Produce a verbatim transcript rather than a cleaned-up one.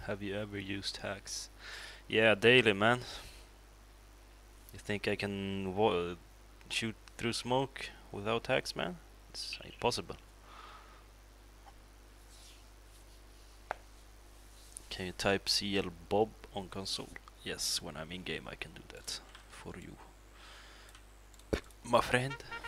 Have you ever used hacks? Yeah, daily, man. You think I can wo shoot through smoke without hacks, man? It's impossible. Can you type C L Bob on console? Yes, when I'm in game I can do that for you, my friend.